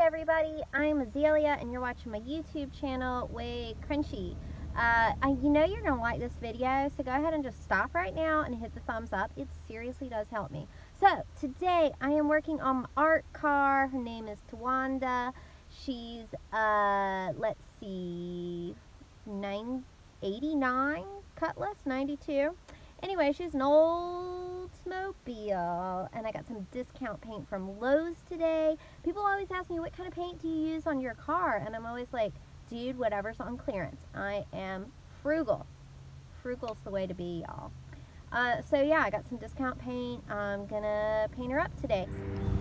everybody, I'm Azalea and you're watching my YouTube channel, Way Crunchy. You know you're going to like this video, so go ahead and just stop right now and hit the thumbs up. It seriously does help me. So, today I am working on my art car. Her name is Tawanda. She's, let's see, 89 Cutlass, 92. Anyway, she's an Oldsmobile, and I got some discount paint from Lowe's today. People always ask me, what kind of paint do you use on your car? And I'm always like, dude, whatever's on clearance. I am frugal. Frugal's the way to be, y'all. So yeah, I got some discount paint. I'm gonna paint her up today.